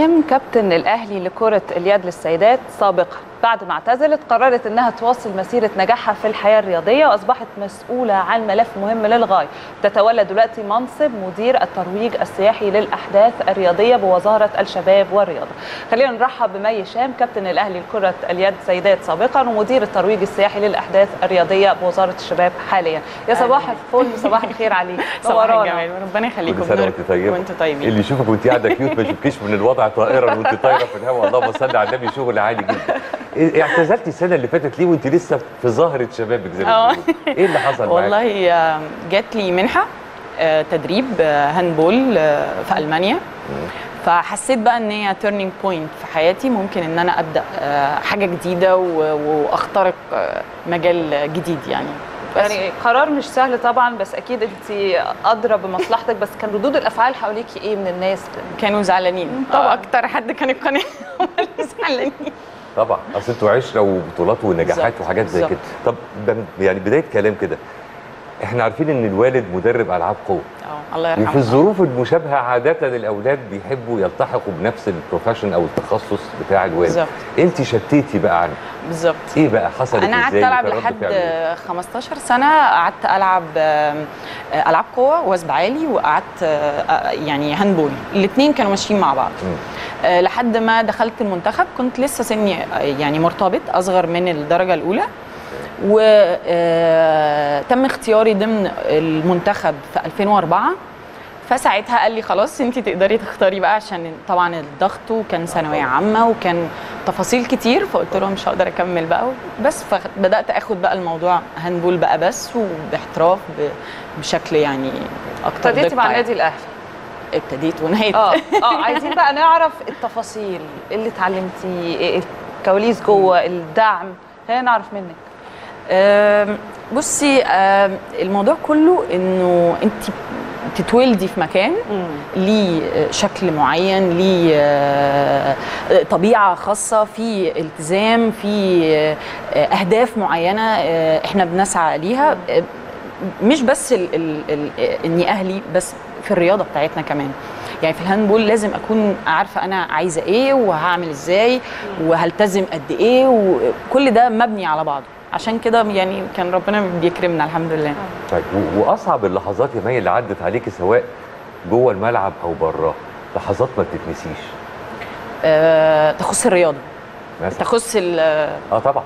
هشام كابتن الأهلي لكرة اليد للسيدات سابقا بعد ما اعتزلت قررت أنها تواصل مسيرة نجاحها في الحياة الرياضية وأصبحت مسؤولة عن ملف مهم للغاية. تتولى دلوقتي منصب مدير الترويج السياحي للأحداث الرياضية بوزارة الشباب والرياضة. خلينا نرحب بمي هشام كابتن الأهلي لكرة اليد سيدات سابقا ومدير الترويج السياحي للأحداث الرياضية بوزارة الشباب حاليا. يا صباح الفل وصباح الخير عليك. صباح الجمال وربنا يخليكم وانتوا طيبين. اللي يشوفك وانت قاعده كيوت ما يشوفكيش من الوضع طائرا وانت طايره في الهواء. اللهم صل على النبي، شغل عالي جدا. اعتزلتي السنه اللي فاتت ليه وانت لسه في ظاهره شبابك زي ما بيقولوا؟ ايه اللي حصل معاك؟ والله جات لي منحه تدريب هاندبول في المانيا، فحسيت بقى ان هي تيرنينج بوينت في حياتي، ممكن ان انا ابدا حاجه جديده واخترق مجال جديد يعني. يعني قرار مش سهل طبعا، بس اكيد انت ادرى بمصلحتك. بس كان ردود الافعال حواليكي ايه من الناس؟ كانوا زعلانين طبعا. اكتر حد كان القناع هم اللي زعلانين طبعا، اصل انتوا عشره وبطولات ونجاحات وحاجات زي كده. طب يعني بدايه كلام كده، احنا عارفين ان الوالد مدرب العاب قوه، الله يرحمه. وفي الظروف المشابهه عاده الاولاد بيحبوا يلتحقوا بنفس البروفيشن او التخصص بتاع الوالد. بالظبط. انت شتيتي بقى عنه. بالظبط. ايه بقى حصل؟ انا قعدت العب لحد 15 سنه، قعدت العب العاب قوه وثب عالي، وقعدت يعني هاندبول، الاثنين كانوا ماشيين مع بعض. لحد ما دخلت المنتخب، كنت لسه سني يعني مرتبط، اصغر من الدرجه الاولى، وتم اختياري ضمن المنتخب في 2004. فساعتها قال لي خلاص انت تقدري تختاري بقى، عشان طبعا الضغط وكان ثانويه عامه وكان تفاصيل كتير، فقلت له مش هقدر اكمل بقى بس. فبدات اخد بقى الموضوع هاندبول بقى بس، وباحتراف بشكل يعني اكتر. ابتديتي مع النادي الاهلي؟ ابتديت ونهيت. عايزين بقى نعرف التفاصيل اللي اتعلمتيه، الكواليس جوه، الدعم، خلينا نعرف منك. بصي، الموضوع كله انه انت تتولدي في مكان ليه شكل معين، ليه طبيعه خاصه، في التزام، في اهداف معينه احنا بنسعى ليها، مش بس اني اهلي، بس في الرياضه بتاعتنا كمان. يعني في الهاندبول لازم اكون عارفه انا عايزه ايه وهعمل ازاي وهلتزم قد ايه، وكل ده مبني على بعضه. عشان كده يعني كان ربنا بيكرمنا الحمد لله. طيب، واصعب اللحظات يا مي اللي عدت عليكي سواء جوه الملعب او براه، لحظات ما بتتنسيش؟ تخص الرياضه مثلا. تخص طبعا.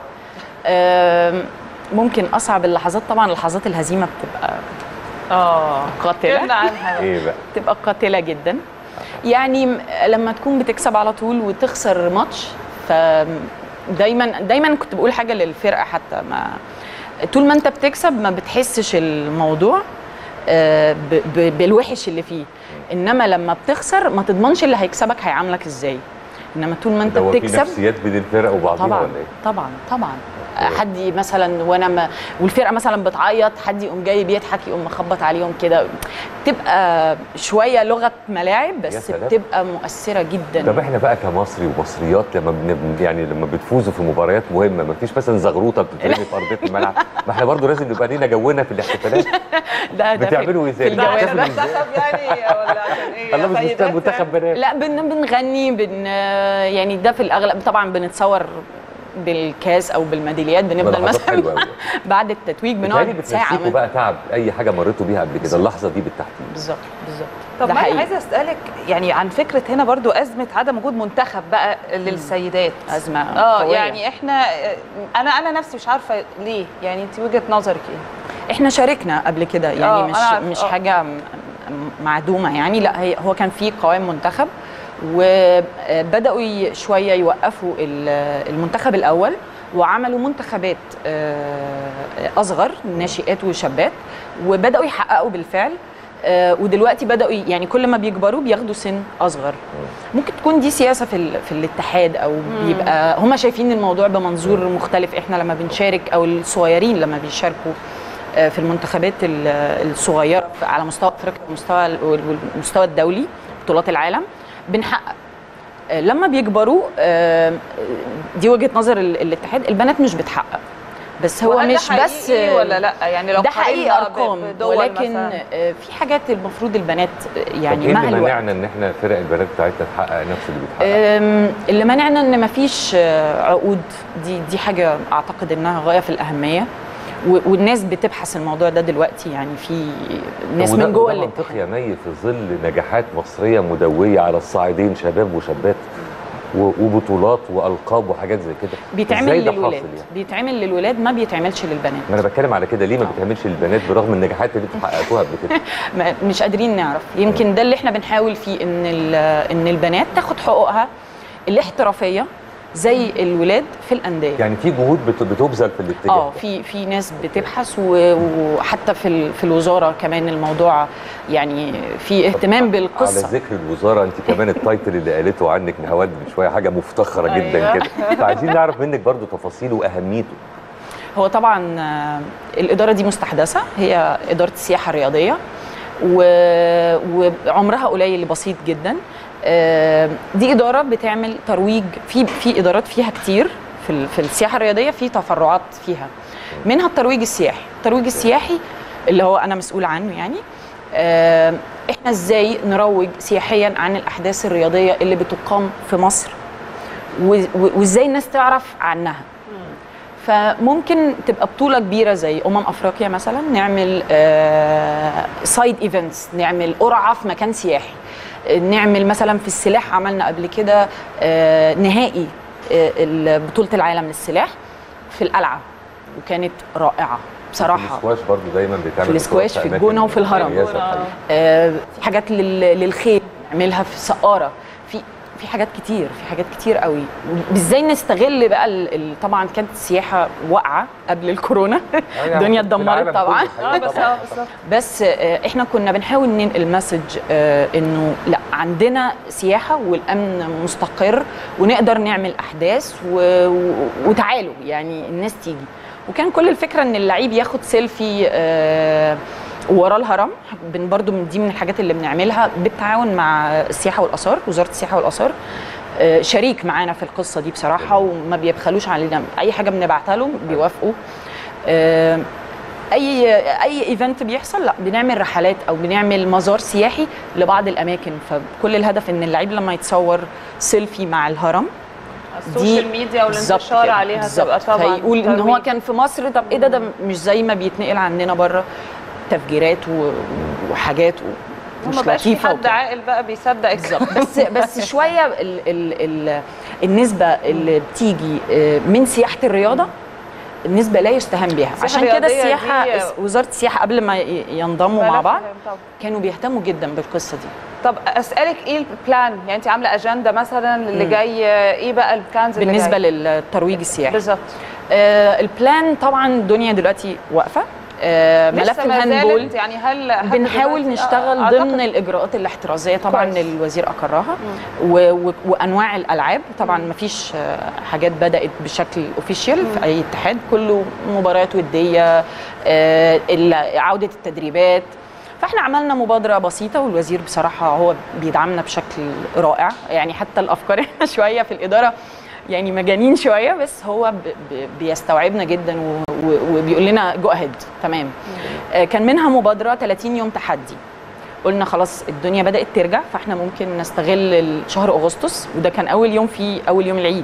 ممكن اصعب اللحظات طبعا لحظات الهزيمه، بتبقى قاتله. عنها ايه بقى؟ بتبقى قاتله جدا. يعني لما تكون بتكسب على طول وتخسر ماتش، ف دايما كنت بقول حاجه للفرقه، حتى ما طول ما انت بتكسب ما بتحسش الموضوع بالوحش اللي فيه، انما لما بتخسر ما تضمنش اللي هيكسبك هيعاملك ازاي. انما طول ما انت بتكسب، في نفسيات بين الفرق وبعضها ولا ايه؟ طبعا حد مثلا والفرقه مثلا بتعيط، حد يقوم جاي بيضحك، يقوم مخبط عليهم كده، تبقى شويه لغه ملاعب بس بتبقى مؤثره جدا. طب احنا بقى كمصري ومصريات لما بتفوزوا في مباريات مهمه، ما فيش مثلا زغروطه بتترمي في ارضيه الملعب؟ ما احنا برضه لازم نبقى لينا جونا في الاحتفالات. ده بتعملوا ازاي؟ ده منتخب يعني ولا عشان ايه؟ الله، مش منتخب بنات. لا، بنغني يعني ده في الاغلب طبعا بنتصور بالكاس او بالميداليات، بنفضل مثلا بعد التتويج بنقعد ساعه. بتنسيكوا بقى تعب اي حاجه مريتوا بيها قبل كده، اللحظه دي بالتحديد؟ بالظبط. طب ما عايزه اسالك يعني عن فكره هنا برضو ازمه عدم وجود منتخب بقى للسيدات. ازمه قوية. يعني احنا انا نفسي مش عارفه ليه، يعني انت وجهه نظرك ايه؟ احنا شاركنا قبل كده يعني، مش حاجه معدومه يعني، لا هو كان في قوائم منتخب، وبداوا شويه يوقفوا المنتخب الاول، وعملوا منتخبات اصغر، ناشئات وشابات، وبداوا يحققوا بالفعل. ودلوقتي بداوا يعني كل ما بيكبروا بياخدوا سن اصغر. ممكن تكون دي سياسه في الاتحاد، او بيبقى هم شايفين الموضوع بمنظور مختلف. احنا لما بنشارك، او الصغيرين لما بيشاركوا في المنتخبات الصغيره على مستوى افريقيا والمستوى الدولي، بطولات العالم، بنحقق. لما بيكبروا، دي وجهه نظر الاتحاد، البنات مش بتحقق. بس هو مش ده بس ولا لا، يعني لو ده حقيقي ارقام، ولكن مثلاً. في حاجات المفروض البنات يعني ايه مع اللي الوقت مانعنا ان احنا فرق البنات بتاعتنا تحقق نفس اللي بتحقق؟ اللي مانعنا ان مفيش عقود، دي حاجه اعتقد انها غايه في الاهميه، والناس بتبحث الموضوع ده دلوقتي، يعني في ناس من جوه اللي منطقي يا مي في ظل نجاحات مصريه مدويه على الصعيدين، شباب وشابات وبطولات والقاب وحاجات زي كده، بيتعمل للولاد يعني؟ بيتعمل للولاد، ما بيتعملش للبنات. ما انا بتكلم على كده، ليه ما بيتعملش للبنات برغم النجاحات اللي انتوا حققتوها قبل كده؟ مش قادرين نعرف، يمكن ده اللي احنا بنحاول فيه، ان البنات تاخد حقوقها الاحترافيه زي الولاد في الانديه. يعني في جهود بتبذل في الاتجاه في ناس بتبحث، وحتى في الوزاره كمان الموضوع يعني في اهتمام بالقصه. على ذكر الوزاره، انت كمان التايتل اللي قالته عنك نهاوند من شويه حاجه مفتخره جدا كده، فعايزين نعرف منك برضو تفاصيله واهميته. هو طبعا الاداره دي مستحدثه، هي اداره السياحه الرياضيه، وعمرها قليل بسيط جدا. دي اداره بتعمل ترويج في ادارات فيها كتير في السياحه الرياضيه، في تفرعات فيها، منها الترويج السياحي. الترويج السياحي اللي هو انا مسؤول عنه، يعني احنا ازاي نروج سياحيا عن الاحداث الرياضيه اللي بتقام في مصر، وازاي الناس تعرف عنها. فممكن تبقى بطوله كبيره زي افريقيا مثلا، نعمل سايد ايفنتس، نعمل قرعه في مكان سياحي، نعمل مثلا في السلاح، عملنا قبل كده نهائي بطوله العالم للسلاح في القلعه، وكانت رائعه بصراحه. في السكواش برضو دايما بيتعمل في السكواش في الجونه وفي الهرم. في حاجات للخيل نعملها في سقاره، في حاجات كتير قوي. ازاي نستغل بقى طبعا كانت السياحه واقعه قبل الكورونا الدنيا اتدمرت طبعا. بس احنا كنا بنحاول ننقل مسج انه لا، عندنا سياحه والامن مستقر، ونقدر نعمل احداث وتعالوا يعني الناس تيجي. وكان كل الفكره ان اللعيب ياخد سيلفي ورا الهرم. برضو دي من الحاجات اللي بنعملها بالتعاون مع السياحه والاثار، وزاره السياحه والاثار شريك معانا في القصه دي بصراحه، وما بيبخلوش علينا اي حاجه بنبعتها لهم بيوافقوا. اي ايفنت بيحصل، لا بنعمل رحلات او بنعمل مزار سياحي لبعض الاماكن. فكل الهدف ان اللعيب لما يتصور سيلفي مع الهرم، السوشيال ميديا والانتشار عليها تبقى طبعا فيقول ان هو كان في مصر. طب ايه ده مش زي ما بيتنقل عننا بره، تفجيرات وحاجات مش لطيفه. حد عاقل بقى بيصدق بالظبط. بس شويه النسبه اللي بتيجي من سياحه الرياضه النسبه لا يستهان بها. عشان كده السياحه، وزاره السياحه قبل ما ينضموا مع بعض كانوا بيهتموا جدا بالقصه دي. طب اسالك ايه البلان؟ يعني انت عامله اجنده مثلا اللي جاي، ايه بقى البلانز بالنسبه للترويج السياحي؟ بالظبط. البلان طبعا الدنيا دلوقتي واقفه. ملف الهاندبول يعني هل بنحاول نشتغل ضمن الاجراءات الاحترازيه طبعا اللي الوزير اقرها، وانواع الالعاب طبعا ما فيش حاجات بدات بشكل اوفيشال في اي اتحاد، كله مباريات وديه، عوده التدريبات. فاحنا عملنا مبادره بسيطه، والوزير بصراحه هو بيدعمنا بشكل رائع، يعني حتى الافكار احنا شويه في الاداره يعني مجانين شويه، بس هو بيستوعبنا جدا وبيقول لنا جو اهيد تمام. كان منها مبادره 30 يوم تحدي. قلنا خلاص الدنيا بدات ترجع، فاحنا ممكن نستغل شهر اغسطس، وده كان اول يوم العيد،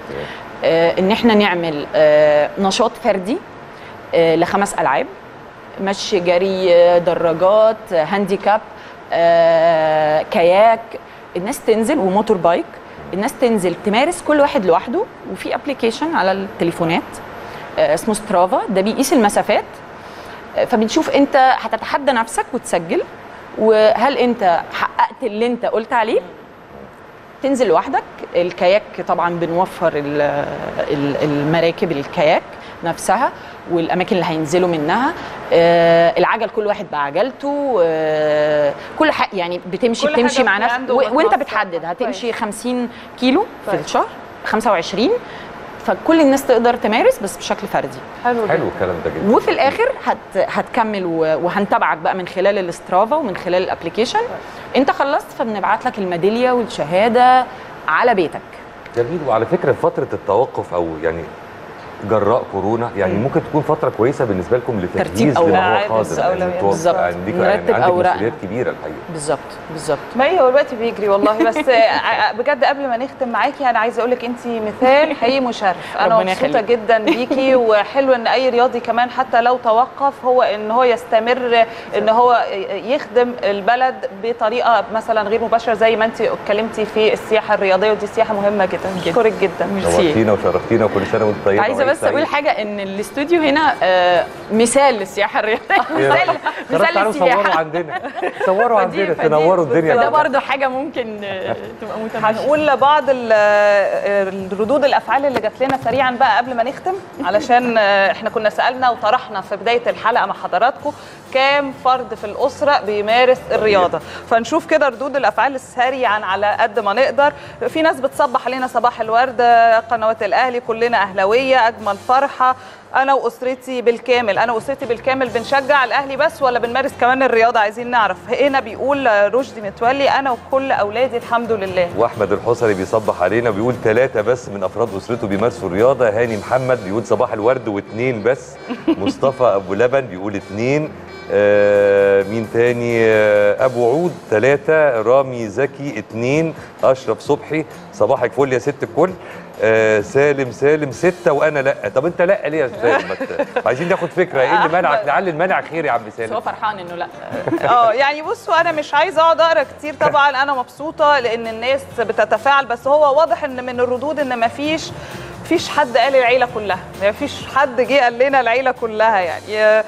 ان احنا نعمل نشاط فردي ل5 العاب: مشي، جري، دراجات، هانديكاب، كاياك. الناس تنزل، وموتور بايك. الناس تنزل تمارس كل واحد لوحده، وفي ابلكيشن على التليفونات اسمه سترافا، ده بيقيس المسافات. فبنشوف انت هتتحدى نفسك وتسجل، وهل انت حققت اللي انت قلت عليه. تنزل لوحدك. الكاياك طبعا بنوفر المراكب الكاياك نفسها والاماكن اللي هينزلوا منها. العجل كل واحد بعجلته. كل حاجه يعني بتمشي مع نفسك، وانت بتحدد هتمشي 50 كيلو في الشهر، 25. فكل الناس تقدر تمارس بس بشكل فردي. حلو الكلام ده جدا. وفي الاخر هتكمل وهنتابعك بقى من خلال الاسترافا ومن خلال الابلكيشن. انت خلصت فبنبعت لك الميداليه والشهاده على بيتك. جميل. وعلى فكره فتره التوقف او يعني جراء كورونا يعني ممكن تكون فتره كويسه بالنسبه لكم لتجهيز لما هو قادر بالظبط، عندك مسؤوليات كبيره الحقيقه. بالظبط ما هو الوقت بيجري والله. بس بجد قبل ما نختم معاكي انا عايزه اقول لك انت مثال حقيقي مشرف. انا مبسوطه جدا بيكي، وحلو ان اي رياضي كمان حتى لو توقف هو ان هو يستمر ان هو يخدم البلد بطريقه مثلا غير مباشره زي ما انت اتكلمتي في السياحه الرياضيه، ودي سياحه مهمه جدا. بشكرك جدا. نورتينا وشرفتينا وكل سنه وانت طيبه. عايزه بس اقول حاجه ان الاستوديو هنا مثال للسياحه الرياضيه. مثال للسياحه. صوروا عندنا تنوروا الدنيا. ده برضه حاجه ممكن تبقى متماشيه. هنقول لبعض ردود الافعال اللي جات لنا سريعا بقى قبل ما نختم، علشان احنا كنا سالنا وطرحنا في بدايه الحلقه مع حضراتكم كام فرد في الاسره بيمارس الرياضه، فنشوف كده ردود الافعال سريعا على قد ما نقدر. في ناس بتصبح علينا صباح الورد، قنوات الاهلي كلنا اهلاويه، اجمل فرحه، انا واسرتي بالكامل. انا واسرتي بالكامل بنشجع الاهلي بس ولا بنمارس كمان الرياضه؟ عايزين نعرف. هنا بيقول رشدي متولي انا وكل اولادي الحمد لله. واحمد الحصري بيصبح علينا بيقول 3 بس من افراد اسرته بيمارسوا الرياضه. هاني محمد بيقول صباح الورد و2 بس. مصطفى ابو لبن بيقول 2. مين تاني؟ ابو عود 3. رامي زكي 2. اشرف صبحي صباحك فل يا ست الكل. سالم 6 وانا لا. طب انت لا ليه يا سالم؟ عايزين ناخد فكره ايه اللي منعك؟ لعل المنع خير يا عم سالم. هو فرحان انه لا. يعني بصوا انا مش عايزه اقعد اقرا كتير طبعا، انا مبسوطه لان الناس بتتفاعل، بس هو واضح ان من الردود ان مفيش حد قال العيله كلها، مفيش حد جه قال لنا العيله كلها يعني.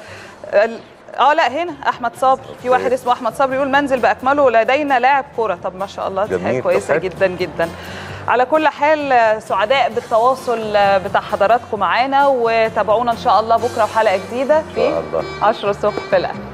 لا هنا احمد صبري، في واحد اسمه احمد صبري يقول منزل باكمله لدينا لاعب كوره. طب ما شاء الله، دي حاجه كويسه جدا جدا. على كل حال سعداء بالتواصل بتاع حضراتكم معانا، وتابعونا ان شاء الله بكره وحلقه جديده في 10 الصبح في الأهلي.